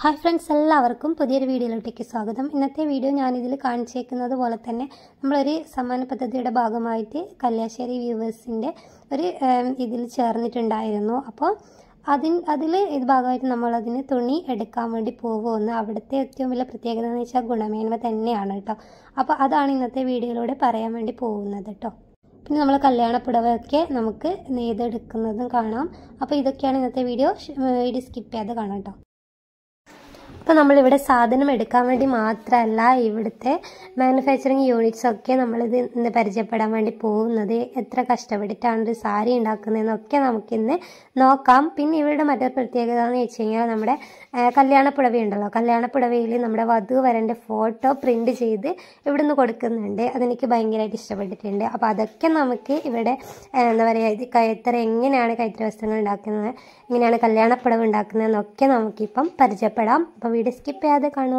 Hi friends, എല്ലാവർക്കും പുതിയൊരു വീഡിയോയിലോട്ടേക്ക് സ്വാഗതം. ഇന്നത്തെ വീഡിയോ ഞാനിതിൽ കാണിച്ചേക്കുന്നത് പോലെ തന്നെ നമ്മളൊരു സമ്മാന പദ്ധതിയുടെ ഭാഗമായിട്ട് കല്യാശ്ശേരി വ്യൂവേഴ്സിൻ്റെ ഒരു ഇതിൽ ചേർന്നിട്ടുണ്ടായിരുന്നു. അപ്പോൾ അതിൽ ഇത് ഭാഗമായിട്ട് നമ്മളതിന് തുണി എടുക്കാൻ വേണ്ടി പോകുമെന്ന്. അവിടുത്തെ ഏറ്റവും വലിയ പ്രത്യേകത എന്ന് വെച്ചാൽ ഗുണമേന്മ തന്നെയാണ് കേട്ടോ. അപ്പോൾ അതാണ് ഇന്നത്തെ വീഡിയോയിലൂടെ പറയാൻ വേണ്ടി പോകുന്നത് കേട്ടോ. പിന്നെ നമ്മൾ കല്യാണപ്പുടവൊക്കെ നമുക്ക് നെയ്തെടുക്കുന്നതും കാണാം. അപ്പോൾ ഇതൊക്കെയാണ് ഇന്നത്തെ വീഡിയോ സ്കിപ്പ് ചെയ്യാതെ കാണാം കേട്ടോ. അപ്പോൾ നമ്മളിവിടെ സാധനം എടുക്കാൻ വേണ്ടി മാത്രമല്ല, ഇവിടുത്തെ മാനുഫാക്ചറിങ് യൂണിറ്റ്സൊക്കെ നമ്മളിത് ഇന്ന് പരിചയപ്പെടാൻ വേണ്ടി പോകുന്നത്. എത്ര കഷ്ടപ്പെട്ടിട്ടാണ് ഒരു സാരി ഉണ്ടാക്കുന്നതെന്നൊക്കെ നമുക്കിന്ന് നോക്കാം. പിന്നെ ഇവരുടെ മറ്റൊരു പ്രത്യേകത എന്ന് വെച്ച് കഴിഞ്ഞാൽ നമ്മുടെ കല്യാണപ്പുടവയുണ്ടല്ലോ, കല്യാണപ്പുടവയിൽ നമ്മുടെ വധുവരൻ്റെ ഫോട്ടോ പ്രിൻ്റ് ചെയ്ത് ഇവിടുന്ന് കൊടുക്കുന്നുണ്ട്. അതെനിക്ക് ഭയങ്കരമായിട്ട് ഇഷ്ടപ്പെട്ടിട്ടുണ്ട്. അപ്പോൾ അതൊക്കെ നമുക്ക് ഇവിടെ എന്താ പറയുക, ഇത് കൈത്തറി എങ്ങനെയാണ് കൈത്തറി വസ്ത്രങ്ങൾ ഉണ്ടാക്കുന്നത്, എങ്ങനെയാണ് കല്യാണപ്പുടവ ഉണ്ടാക്കുന്നതെന്നൊക്കെ നമുക്കിപ്പം പരിചയപ്പെടാം. അപ്പോൾ വീഡിയോ സ്കിപ്പ് ചെയ്യാതെ കാണുക.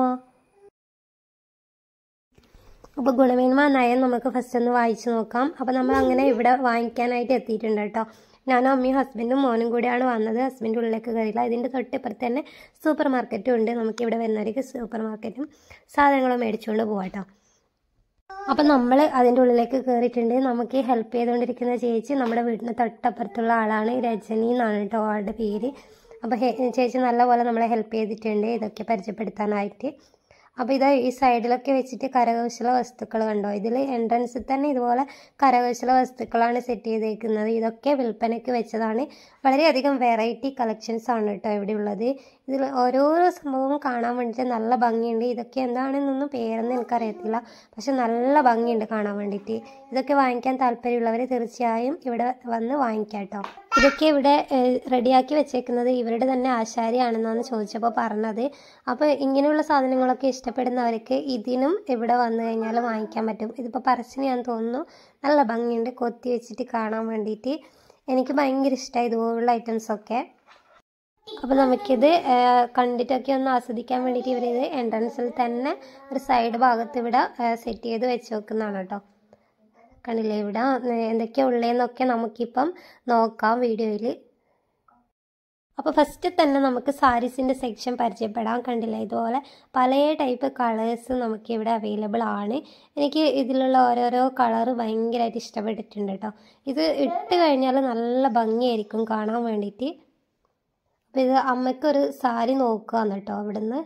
അപ്പോൾ ഗുണമേന്മ നയം നമുക്ക് ഫസ്റ്റ് ഒന്ന് വായിച്ചു നോക്കാം. അപ്പോൾ നമ്മൾ അങ്ങനെ ഇവിടെ വാങ്ങിക്കാനായിട്ട് എത്തിയിട്ടുണ്ട് കേട്ടോ. ഞാനും അമ്മയും ഹസ്ബൻഡും മോനും കൂടിയാണ് വന്നത്. ഹസ്ബൻഡ് ഉള്ളിലേക്ക് കയറിയില്ല. ഇതിൻ്റെ തൊട്ടിപ്പുറത്ത് തന്നെ സൂപ്പർ മാർക്കറ്റും ഉണ്ട്. നമുക്കിവിടെ വരുന്നവർക്ക് സൂപ്പർ മാർക്കറ്റും സാധനങ്ങളും മേടിച്ചുകൊണ്ട് പോകാം കേട്ടോ. അപ്പം നമ്മൾ അതിൻ്റെ ഉള്ളിലേക്ക് കയറിയിട്ടുണ്ട്. നമുക്ക് ഹെൽപ്പ് ചെയ്തുകൊണ്ടിരിക്കുന്ന ചേച്ചി നമ്മുടെ വീടിന് തൊട്ടപ്പുറത്തുള്ള ആളാണ്. രജനി എന്നാണ് കേട്ടോ ആളുടെ പേര്. അപ്പോൾ ചേച്ചി നല്ലപോലെ നമ്മളെ ഹെൽപ്പ് ചെയ്തിട്ടുണ്ട് ഇതൊക്കെ പരിചയപ്പെടുത്താനായിട്ട്. അപ്പോൾ ഇത് ഈ സൈഡിലൊക്കെ വെച്ചിട്ട് കരകൗശല വസ്തുക്കൾ കണ്ടോ. ഇതിൽ എൻട്രൻസിൽ തന്നെ ഇതുപോലെ കരകൗശല വസ്തുക്കളാണ് സെറ്റ് ചെയ്തേക്കുന്നത്. ഇതൊക്കെ വിൽപ്പനയ്ക്ക് വെച്ചതാണ്. വളരെയധികം വെറൈറ്റി കളക്ഷൻസ് ആണ് കേട്ടോ ഇവിടെ ഉള്ളത്. ഇതിൽ ഓരോരോ സംഭവവും കാണാൻ വേണ്ടിയിട്ട് നല്ല ഭംഗിയുണ്ട്. ഇതൊക്കെ എന്താണെന്നൊന്നും പേരൊന്നും എനിക്കറിയത്തില്ല, പക്ഷെ നല്ല ഭംഗിയുണ്ട് കാണാൻ വേണ്ടിയിട്ട്. ഇതൊക്കെ വാങ്ങിക്കാൻ താല്പര്യമുള്ളവർ തീർച്ചയായും ഇവിടെ വന്ന് വാങ്ങിക്കാം കേട്ടോ. ഇതൊക്കെ ഇവിടെ റെഡിയാക്കി വെച്ചേക്കുന്നത് ഇവരുടെ തന്നെ ആശാരിയാണെന്നാണ് ചോദിച്ചപ്പോൾ പറഞ്ഞത്. അപ്പോൾ ഇങ്ങനെയുള്ള സാധനങ്ങളൊക്കെ ഇഷ്ടപ്പെടുന്നവർക്ക് ഇതിനും ഇവിടെ വന്നു കഴിഞ്ഞാൽ വാങ്ങിക്കാൻ പറ്റും. ഇതിപ്പോൾ പറശ്ശിനി ഞാൻ തോന്നുന്നു. നല്ല ഭംഗിയുണ്ട് കൊത്തി വെച്ചിട്ട് കാണാൻ വേണ്ടിയിട്ട്. എനിക്ക് ഭയങ്കര ഇഷ്ടമായി ഇതുപോലുള്ള ഐറ്റംസൊക്കെ. അപ്പോൾ നമുക്കിത് കണ്ടിട്ടൊക്കെ ഒന്ന് ആസ്വദിക്കാൻ വേണ്ടിയിട്ട് ഇവരിത് എൻട്രൻസിൽ തന്നെ ഒരു സൈഡ് ഭാഗത്ത് ഇവിടെ സെറ്റ് ചെയ്ത് വെച്ച് വെക്കുന്നതാണ് കേട്ടോ. കണ്ടില്ലേ, ഇവിടെ എന്തൊക്കെയാണ് ഉള്ളതെന്നൊക്കെ നമുക്കിപ്പം നോക്കാം വീഡിയോയിൽ. അപ്പോൾ ഫസ്റ്റ് തന്നെ നമുക്ക് സാരീസിൻ്റെ സെക്ഷൻ പരിചയപ്പെടാം. കണ്ടില്ലേ, ഇതുപോലെ പല ടൈപ്പ് കളേഴ്സ് നമുക്കിവിടെ അവൈലബിൾ ആണ്. എനിക്ക് ഇതിലുള്ള ഓരോരോ കളറ് ഭയങ്കരമായിട്ട് ഇഷ്ടപ്പെട്ടിട്ടുണ്ട് കേട്ടോ. ഇത് ഇട്ട് കഴിഞ്ഞാൽ നല്ല ഭംഗിയായിരിക്കും കാണാൻ വേണ്ടിയിട്ട്. അപ്പോൾ ഇത് അമ്മയ്ക്കൊരു സാരി നോക്കുകയാണ് കേട്ടോ ഇവിടുന്ന്.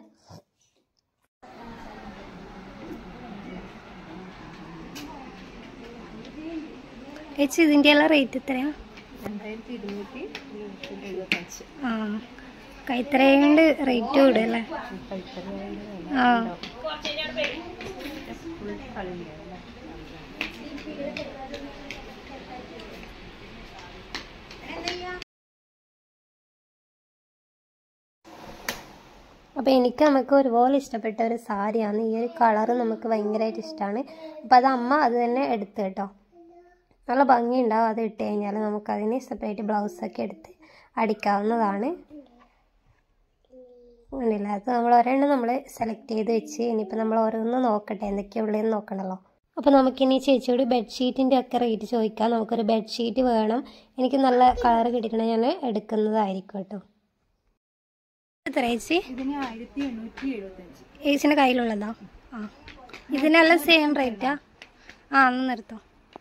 ചേച്ചി ഇതിൻ്റെ എല്ലാം റേറ്റ് എത്രയാണ്? 2275. ആ, കൈത്തറയും കൊണ്ട് റേറ്റ് കൂടുമല്ലേ? ആ, അപ്പോൾ നമുക്ക് ഒരുപോലെ ഇഷ്ടപ്പെട്ട ഒരു സാരിയാണ്. ഈ ഒരു കളറ് നമുക്ക് ഭയങ്കരമായിട്ട് ഇഷ്ടമാണ്. അപ്പോൾ അത് അമ്മ അത് തന്നെ എടുത്ത് കേട്ടോ. നല്ല ഭംഗിയുണ്ടാവും. അത് ഇട്ട് കഴിഞ്ഞാൽ നമുക്കതിന് സെപ്പറേറ്റ് ബ്ലൗസൊക്കെ എടുത്ത് അടിക്കാവുന്നതാണ്. അങ്ങനെയല്ല, അത് നമ്മൾ ഒരെണ്ണം നമ്മൾ സെലക്ട് ചെയ്ത് വെച്ച് ഇനിയിപ്പോൾ നമ്മൾ ഓരോന്ന് നോക്കട്ടെ എന്തൊക്കെയാണ് ഉള്ളതെന്ന് നോക്കണമല്ലോ. അപ്പോൾ നമുക്കിനി ചേച്ചിയോട് ബെഡ്ഷീറ്റിൻ്റെ ഒക്കെ റേറ്റ് ചോദിക്കാം. നമുക്കൊരു ബെഡ്ഷീറ്റ് വേണം. എനിക്ക് നല്ല കളർ കിട്ടിയിട്ടുണ്ടെങ്കിൽ ഞാൻ എടുക്കുന്നതായിരിക്കും കേട്ടോ. എത്ര ചേച്ചി? ചേച്ചിൻ്റെ കയ്യിലുള്ളതാ? ആ, ഇതിനെല്ലാം സെയിം റേറ്റാ? ആ, ഒന്ന് നിർത്തോ.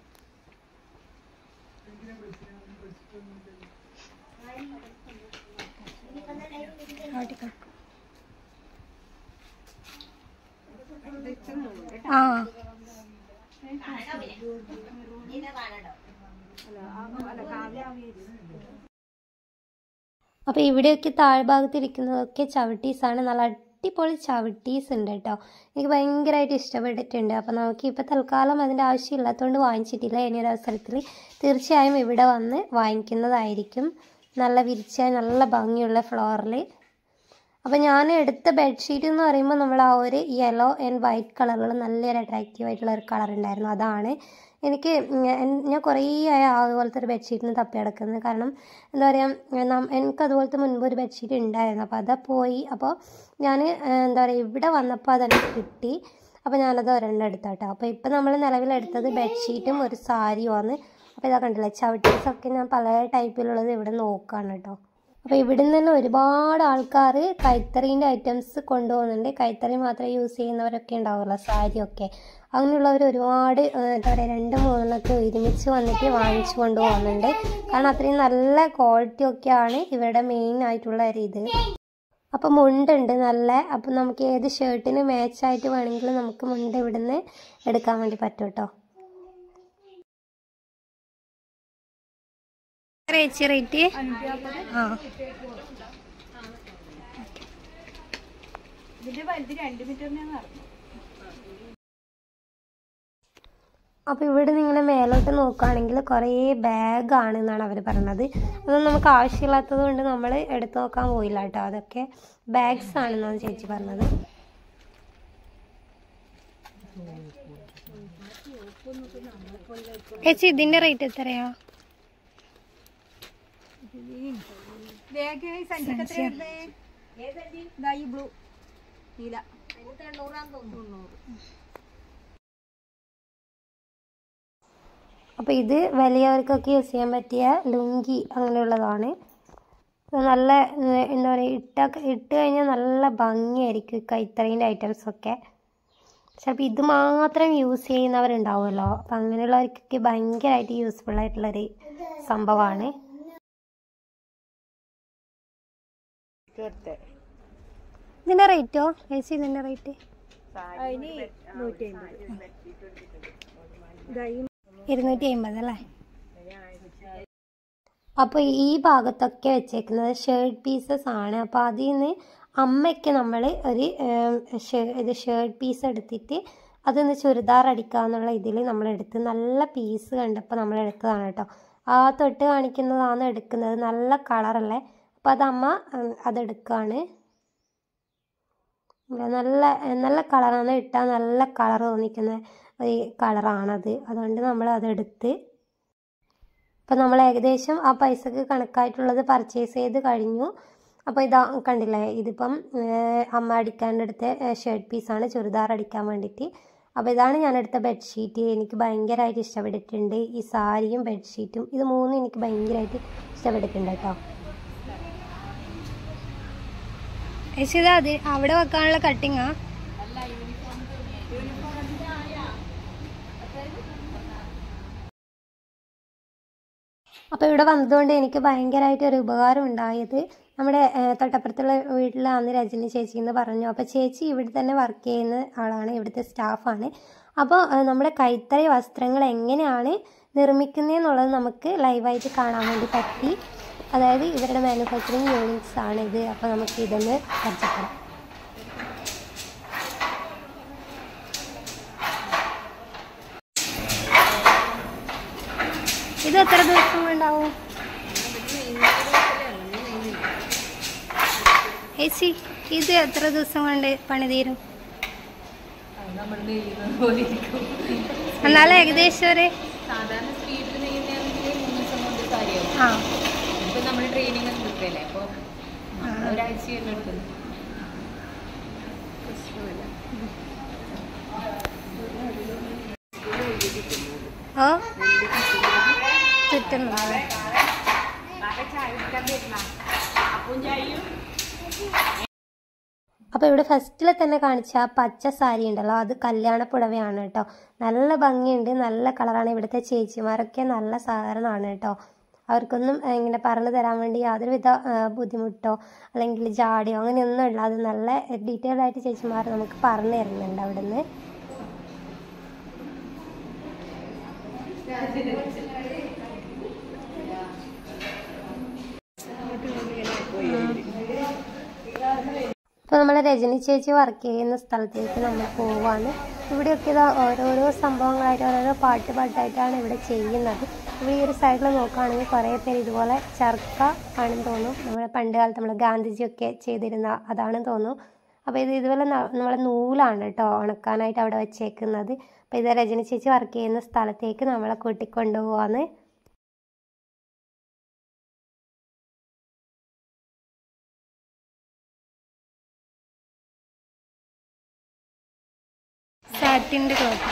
ആ, അപ്പോൾ ഇവിടെയൊക്കെ താഴ്ഭാഗത്തിരിക്കുന്നതൊക്കെ ചവിട്ടീസാണ്. നല്ല അടിപൊളി ചവിട്ടീസ് ഉണ്ട് കേട്ടോ. എനിക്ക് ഭയങ്കരമായിട്ട് ഇഷ്ടപ്പെട്ടിട്ടുണ്ട്. അപ്പോൾ നമുക്ക് ഇപ്പോൾ തൽക്കാലം അതിൻ്റെ ആവശ്യമില്ലാത്തതുകൊണ്ട് വാങ്ങിച്ചിട്ടില്ല. ഇനിയൊരു അവസരത്തിൽ തീർച്ചയായും ഇവിടെ വന്ന് വാങ്ങിക്കുന്നതായിരിക്കും. നല്ല വിരിച്ചാൽ നല്ല ഭംഗിയുള്ള ഫ്ലോറിൽ. അപ്പോൾ ഞാൻ എടുത്ത ബെഡ്ഷീറ്റ് എന്ന് പറയുമ്പോൾ നമ്മൾ ആ ഒരു യെല്ലോ ആൻഡ് വൈറ്റ് കളറുകൾ നല്ലൊരു അട്രാക്റ്റീവ് ആയിട്ടുള്ള ഒരു കളർ ഉണ്ടായിരുന്നു. അതാണ് എനിക്ക് ഞാൻ കുറേ അതുപോലത്തെ ഒരു ബെഡ്ഷീറ്റിന് തപ്പി കിടക്കുന്നത്. കാരണം എന്താ പറയുക, എനിക്ക് അതുപോലത്തെ മുൻപ് ഒരു ബെഡ്ഷീറ്റ് ഉണ്ടായിരുന്നു. അപ്പോൾ അത് പോയി. അപ്പോൾ ഞാൻ എന്താ പറയുക, ഇവിടെ വന്നപ്പോൾ അതെനിക്ക് കിട്ടി. അപ്പോൾ ഞാനത് ഒരെണ്ണം എടുത്തോട്ടോ. അപ്പോൾ ഇപ്പം നമ്മൾ നിലവിലെടുത്തത് ബെഡ്ഷീറ്റും ഒരു സാരിയുമാണ്. അപ്പോൾ ഇതാ കണ്ടില്ലേ, ചവിട്ടീസൊക്കെ ഞാൻ പല ടൈപ്പിലുള്ളത് ഇവിടെ നോക്കുകയാണ് കേട്ടോ. അപ്പോൾ ഇവിടുന്ന് തന്നെ ഒരുപാട് ആൾക്കാർ കൈത്തറീൻ്റെ ഐറ്റംസ് കൊണ്ടുപോകുന്നുണ്ട്. കൈത്തറി മാത്രമേ യൂസ് ചെയ്യുന്നവരൊക്കെ ഉണ്ടാവുമല്ലോ, സാരിയൊക്കെ. അങ്ങനെയുള്ളവർ ഒരുപാട് എന്താ പറയുക 2-3 ഒരുമിച്ച് വന്നിട്ട് വാങ്ങിച്ചു കൊണ്ടുപോകുന്നുണ്ട്. കാരണം അത്രയും നല്ല ക്വാളിറ്റി ഒക്കെയാണ് ഇവരുടെ മെയിൻ ആയിട്ടുള്ള ഒരു ഇത്. അപ്പോൾ മുണ്ടുണ്ട് നല്ല. അപ്പം നമുക്ക് ഏത് ഷർട്ടിന് മാച്ചായിട്ട് വേണമെങ്കിലും നമുക്ക് മുണ്ട് ഇവിടുന്ന് എടുക്കാൻ വേണ്ടി പറ്റും കേട്ടോ. റേറ്റ് ആ അപ്പോൾ ഇവിടെ നിങ്ങൾ മേലോട്ട് നോക്കുകയാണെങ്കിൽ കുറേ ബാഗാണ് എന്നാണ് അവർ പറഞ്ഞത്. അതൊന്നും നമുക്ക് ആവശ്യമില്ലാത്തത് കൊണ്ട് നമ്മൾ എടുത്തു നോക്കാൻ പോയില്ല കേട്ടോ. അതൊക്കെ ബാഗ്സ് ആണെന്നാണ് ചേച്ചി പറഞ്ഞത്. ചേച്ചി ഇതിൻ്റെ റേറ്റ് എത്രയാ? അപ്പോൾ ഇത് വലിയവർക്കൊക്കെ യൂസ് ചെയ്യാൻ പറ്റിയ ലുങ്കി അങ്ങനെയുള്ളതാണ്. നല്ല എന്താ പറയുക, ഇട്ട് കഴിഞ്ഞാൽ നല്ല ഭംഗിയായിരിക്കും കൈത്തറീൻ്റെ ഐറ്റംസൊക്കെ. ചിലപ്പോൾ ഇത് മാത്രം യൂസ് ചെയ്യുന്നവരുണ്ടാവുമല്ലോ, അപ്പം അങ്ങനെയുള്ളവർക്കൊക്കെ ഭയങ്കരമായിട്ട് യൂസ്ഫുൾ ആയിട്ടുള്ളൊരു സംഭവമാണ്. ഇതിൻ്റെ റേറ്റോ ചേച്ചി? ഇതിൻ്റെ റേറ്റ് 250 അല്ലേ? അപ്പോൾ ഈ ഭാഗത്തൊക്കെ വെച്ചേക്കുന്നത് ഷർട്ട് പീസസ് ആണ്. അപ്പോൾ അതിൽ നിന്ന് അമ്മയ്ക്ക് നമ്മൾ ഇത് ഷർട്ട് പീസ് എടുത്തിട്ട് അതൊന്ന് ചുരിദാർ അടിക്കാന്നുള്ള ഇതിൽ നമ്മളെടുത്ത് നല്ല പീസ് കണ്ടപ്പോൾ നമ്മളെടുത്തതാണ് കേട്ടോ. ആ തൊട്ട് കാണിക്കുന്നതാണ് എടുക്കുന്നത്. നല്ല കളറല്ലേ. അപ്പോൾ അത് അമ്മ അതെടുക്കുകയാണ്. നല്ല നല്ല കളറാണ്, ഇട്ടാൽ നല്ല കളർ തോന്നിക്കുന്ന ഒരു കളറാണത്. അതുകൊണ്ട് നമ്മൾ അതെടുത്ത് അപ്പോൾ നമ്മൾ ഏകദേശം ആ പൈസക്ക് കണക്കായിട്ടുള്ളത് പർച്ചേസ് ചെയ്ത് കഴിഞ്ഞു. അപ്പോൾ ഇതാ കണ്ടില്ലേ, ഇതിപ്പം അമ്മ അടിക്കാനെടുത്ത ഷർട്ട് പീസാണ് ചുരിദാർ അടിക്കാൻ വേണ്ടിയിട്ട്. അപ്പോൾ ഇതാണ് ഞാനെടുത്ത ബെഡ്ഷീറ്റ്. എനിക്ക് ഭയങ്കരമായിട്ട് ഇഷ്ടപ്പെട്ടിട്ടുണ്ട്. ഈ സാരിയും ബെഡ്ഷീറ്റും ഇത് മൂന്നും എനിക്ക് ഭയങ്കരമായിട്ട് ഇഷ്ടപ്പെട്ടിട്ടുണ്ട് കേട്ടോ. യശിത അത് അവിടെ വെക്കാനുള്ള കട്ടിങ്ങാ? അപ്പോൾ ഇവിടെ വന്നതുകൊണ്ട് എനിക്ക് ഭയങ്കരമായിട്ട് ഒരു ഉപകാരം ഉണ്ടായത്, നമ്മുടെ തൊട്ടപ്പുറത്തുള്ള വീട്ടിൽ അന്ന് രജനി ചേച്ചി എന്ന് പറഞ്ഞു. അപ്പോൾ ചേച്ചി ഇവിടെ തന്നെ വർക്ക് ചെയ്യുന്ന ആളാണ്, ഇവിടുത്തെ സ്റ്റാഫാണ്. അപ്പോൾ നമ്മുടെ കൈത്തറി വസ്ത്രങ്ങൾ എങ്ങനെയാണ് നിർമ്മിക്കുന്നതെന്നുള്ളത് നമുക്ക് ലൈവായിട്ട് കാണാൻ വേണ്ടി പറ്റി. അതായത് ഇവരുടെ മാനുഫാക്ചറിങ് യൂണിറ്റ്സ് ആണ് ഇത്. അപ്പോൾ നമുക്ക് ഇതൊന്ന് പരിചയപ്പെടാം. ഇത് എത്ര ദിവസം ഉണ്ടാവും ചേച്ചി? ഇത് എത്ര ദിവസം കൊണ്ട് പണി തീരും? എന്നാലും ഏകദേശം ഒരു ചുറ്റുന്നത്. അപ്പോൾ ഇവിടെ ഫസ്റ്റിൽ തന്നെ കാണിച്ച ആ പച്ച സാരി ഉണ്ടല്ലോ, അത് കല്യാണ പുടവയാണ് കേട്ടോ. നല്ല ഭംഗിയുണ്ട്, നല്ല കളറാണ്. ഇവിടുത്തെ ചേച്ചിമാരൊക്കെ നല്ല സഹകരണമാണ് കേട്ടോ. അവർക്കൊന്നും ഇങ്ങനെ പറഞ്ഞു തരാൻ വേണ്ടി യാതൊരുവിധ ബുദ്ധിമുട്ടോ അല്ലെങ്കിൽ ജാടിയോ അങ്ങനെയൊന്നും ഇല്ലാതെ നല്ല ഡീറ്റെയിൽ ആയിട്ട് ചേച്ചിമാർ നമുക്ക് പറഞ്ഞു തരുന്നുണ്ട് അവിടുന്ന്. അപ്പോൾ നമ്മൾ രജനി ചേച്ചി വർക്ക് ചെയ്യുന്ന സ്ഥലത്തേക്ക് നമ്മൾ പോവാണ്. ഇവിടെയൊക്കെ ഇതാ ഓരോരോ സംഭവങ്ങളായിട്ട് ഓരോരോ പാട്ടായിട്ടാണ് ഇവിടെ ചെയ്യുന്നത്. ഇവിടെ ഈ ഒരു സൈഡിൽ നോക്കുകയാണെങ്കിൽ കുറേ പേര് ഇതുപോലെ ചർക്ക ആണെന്ന് തോന്നും. നമ്മൾ പണ്ട് കാലത്ത് നമ്മൾ ഗാന്ധിജിയൊക്കെ ചെയ്തിരുന്ന അതാണെന്ന് തോന്നുന്നു. അപ്പോൾ ഇതുപോലെ നമ്മളെ നൂലാണ് കേട്ടോ ഉണക്കാനായിട്ട് അവിടെ വെച്ചേക്കുന്നത്. അപ്പോൾ ഇത് രജനി ചേച്ചി വർക്ക് ചെയ്യുന്ന സ്ഥലത്തേക്ക് നമ്മളെ കൂട്ടിക്കൊണ്ടുപോവാന്ന്. സാറ്റിൻ്റെ ക്ലോത്ത്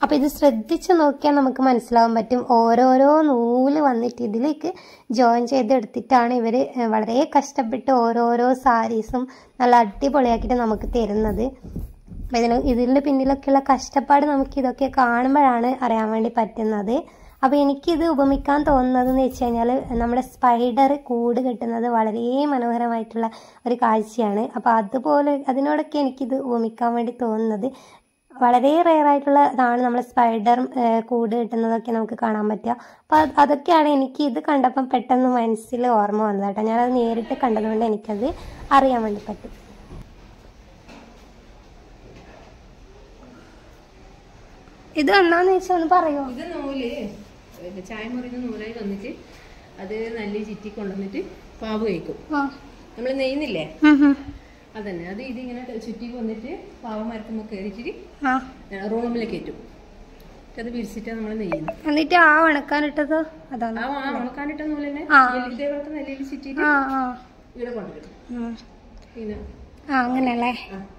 അപ്പോൾ ഇത് ശ്രദ്ധിച്ച് നോക്കിയാൽ നമുക്ക് മനസ്സിലാവാൻ പറ്റും. ഓരോരോ നൂല് വന്നിട്ട് ഇതിലേക്ക് ജോയിൻ ചെയ്തെടുത്തിട്ടാണ് ഇവർ വളരെ കഷ്ടപ്പെട്ട് ഓരോരോ സാരീസും നല്ല അടിപൊളിയാക്കിയിട്ട് നമുക്ക് തരുന്നത്. ഇതിൻ്റെ പിന്നിലൊക്കെയുള്ള കഷ്ടപ്പാട് നമുക്ക് ഇതൊക്കെ കാണുമ്പോഴാണ് അറിയാൻ വേണ്ടി പറ്റുന്നത്. അപ്പോൾ എനിക്കിത് ഉപമിക്കാൻ തോന്നുന്നതെന്ന് വെച്ച് കഴിഞ്ഞാൽ നമ്മുടെ സ്പൈഡർ കൂട് കെട്ടുന്നത് വളരെ മനോഹരമായിട്ടുള്ള ഒരു കാഴ്ചയാണ്. അപ്പോൾ അതുപോലെ അതിനോടൊക്കെ എനിക്കിത് ഉപമിക്കാൻ വേണ്ടി തോന്നുന്നത്. വളരെ റെയറായിട്ടുള്ള ഇതാണ് നമ്മൾ സ്പൈഡർ കൂട് കെട്ടുന്നതൊക്കെ നമുക്ക് കാണാൻ പറ്റുക. അപ്പോൾ അതൊക്കെയാണ് എനിക്ക് ഇത് കണ്ടപ്പം പെട്ടെന്ന് മനസ്സിൽ ഓർമ്മ വന്നത് കേട്ടോ. ഞാനത് നേരിട്ട് കണ്ടതുകൊണ്ട് എനിക്കത് അറിയാൻ വേണ്ടി പറ്റും. ഇത് എന്നാന്ന് വെച്ചാൽ ഒന്ന് പറയുമോ? ഇത് നൂല് ചായ മുറിയുന്ന നൂലായി വന്നിട്ട് അത് നല്ല ചുറ്റി കൊണ്ടുവന്നിട്ട് പാവ് കഴിക്കും. നമ്മൾ നെയ്യുന്നില്ലേ അതന്നെ, അത് ഇതിങ്ങനെ ചുറ്റി വന്നിട്ട് പാവ മരത്തുമ്പോൾ കയറിച്ചിട്ട് റൂമിലേക്ക് കയറ്റും. അത് പിരിച്ചിട്ട് നമ്മൾ നെയ്യുന്നു. എന്നിട്ട് ആ ഉണക്കാനിട്ടത് അതാണ്. ആ ഉണക്കാനിട്ട നൂല് തന്നെ ഇതേപോലത്തെ നെല്ലിൽ ചുറ്റിട്ട് ഇവിടെ കൊണ്ടുവരും. പിന്നെ അങ്ങനെയല്ലേ.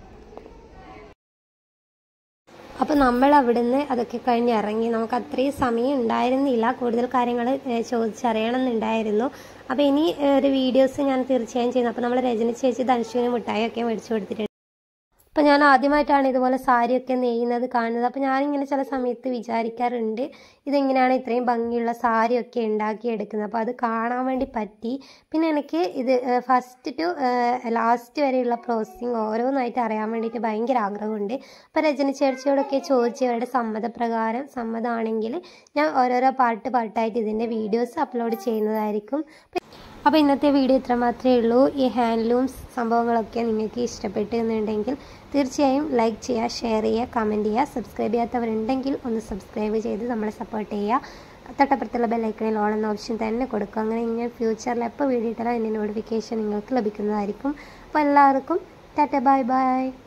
അപ്പോൾ നമ്മൾ അവിടുന്ന് അതൊക്കെ കഴിഞ്ഞ് ഇറങ്ങി. നമുക്ക് അത്രയും സമയം ഉണ്ടായിരുന്നില്ല, കൂടുതൽ കാര്യങ്ങൾ ചോദിച്ചറിയണമെന്നുണ്ടായിരുന്നു. അപ്പോൾ ഇനി ഒരു വീഡിയോസ് ഞാൻ തീർച്ചയായും ചെയ്യുന്നു. അപ്പോൾ നമ്മൾ രജനി ചേച്ചി ധനുഷുവിന് മിഠായിയൊക്കെ മേടിച്ചു കൊടുത്തിട്ടുണ്ട്. അപ്പോൾ ഞാൻ ആദ്യമായിട്ടാണ് ഇതുപോലെ സാരിയൊക്കെ നെയ്യുന്നത് കാണുന്നത്. അപ്പോൾ ഞാനിങ്ങനെ ചില സമയത്ത് വിചാരിക്കാറുണ്ട് ഇതെങ്ങനെയാണ് ഇത്രയും ഭംഗിയുള്ള സാരിയൊക്കെ ഉണ്ടാക്കിയെടുക്കുന്നത്. അപ്പോൾ അത് കാണാൻ വേണ്ടി പറ്റി. പിന്നെ എനിക്ക് ഇത് ഫസ്റ്റ് ടു ലാസ്റ്റ് വരെയുള്ള പ്രോസസ്സിങ് ഓരോന്നായിട്ട് അറിയാൻ വേണ്ടിയിട്ട് ഭയങ്കര ആഗ്രഹമുണ്ട്. അപ്പോൾ രജനി ചേച്ചിയോടൊക്കെ ചോദിച്ച് അവരുടെ സമ്മതമാണെങ്കിൽ ഞാൻ ഓരോരോ പാട്ടായിട്ട് ഇതിൻ്റെ വീഡിയോസ് അപ്ലോഡ് ചെയ്യുന്നതായിരിക്കും. അപ്പോൾ ഇന്നത്തെ വീഡിയോ ഇത്ര മാത്രമേ ഉള്ളൂ. ഈ ഹാൻഡ്ലൂംസ് സംഭവങ്ങളൊക്കെ നിങ്ങൾക്ക് ഇഷ്ടപ്പെട്ടു എന്നുണ്ടെങ്കിൽ തീർച്ചയായും ലൈക്ക് ചെയ്യുക, ഷെയർ ചെയ്യുക, കമൻറ്റ് ചെയ്യുക. സബ്സ്ക്രൈബ് ചെയ്യാത്തവരുണ്ടെങ്കിൽ ഒന്ന് സബ്സ്ക്രൈബ് ചെയ്ത് നമ്മളെ സപ്പോർട്ട് ചെയ്യുക. തൊട്ടപ്പുറത്തുള്ള ബെല്ലൈക്കണിൽ ഓൾ എന്ന ഓപ്ഷൻ തന്നെ കൊടുക്കുക. അങ്ങനെ ഇങ്ങനെ ഫ്യൂച്ചറിൽ എപ്പോൾ വീഡിയോ ഇട്ടാലും അതിൻ്റെ നോട്ടിഫിക്കേഷൻ നിങ്ങൾക്ക് ലഭിക്കുന്നതായിരിക്കും. അപ്പോൾ എല്ലാവർക്കും ടാറ്റ ബൈ ബൈ.